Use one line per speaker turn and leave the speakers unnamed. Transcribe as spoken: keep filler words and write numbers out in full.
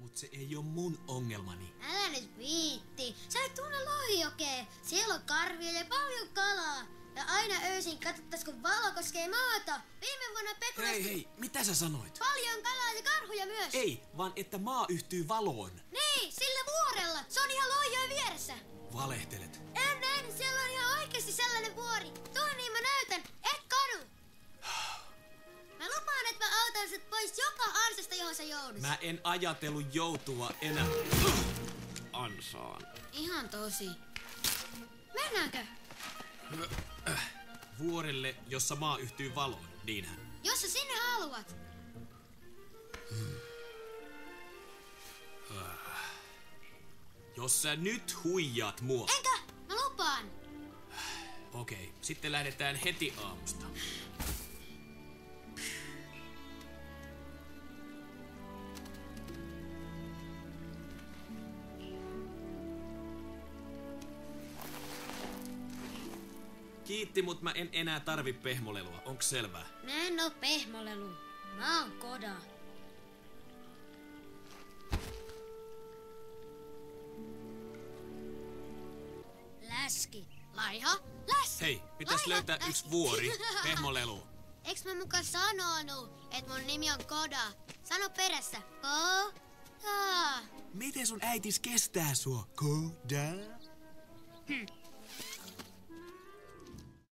Mut se ei oo mun ongelmani.
Älä nyt viitti. Sä et tunne Lohijokea. Siellä on karvia ja paljon kalaa. Ja aina öisin katsottais kun valo koskee maata. Viime vuonna Pekurasta...
Hei hei, mitä sä sanoit?
Paljon kalaa ja karhuja myös.
Ei, vaan että maa yhtyy valoon.
Niin, sillä vuorella. Se on ihan Lohijoen vieressä.
Valehtelet.
En, en. Siellä on ihan oikeesti sellainen vuori. Tuo niin mä näytän. Et kadu. Mä lupaan, että mä autan sut pois joka ansasta, johon sä joudut.
Mä en ajatellut joutua enää ansaan.
Ihan tosi. Mennäänkö?
Vuorelle, jossa maa yhtyy valoon, niinhän.
Jos sä sinne haluat.
Jos sä nyt huijaat mua.
Enkä? Mä lupaan.
Okei, sitten lähdetään heti aamusta. Kiitti, mut mä en enää tarvi pehmolelua. Onks selvää?
Mä en oo pehmolelu. Mä oon Koda. Läski. Laiha. Läski.
Hei, pitäis
Laiha.
löytää
Läski.
yksi vuori. Pehmolelu.
Eiks mä muka sanonut, että mun nimi on Koda? Sano perässä. Koda.
Miten sun äitis kestää sua? Koda?
Hm.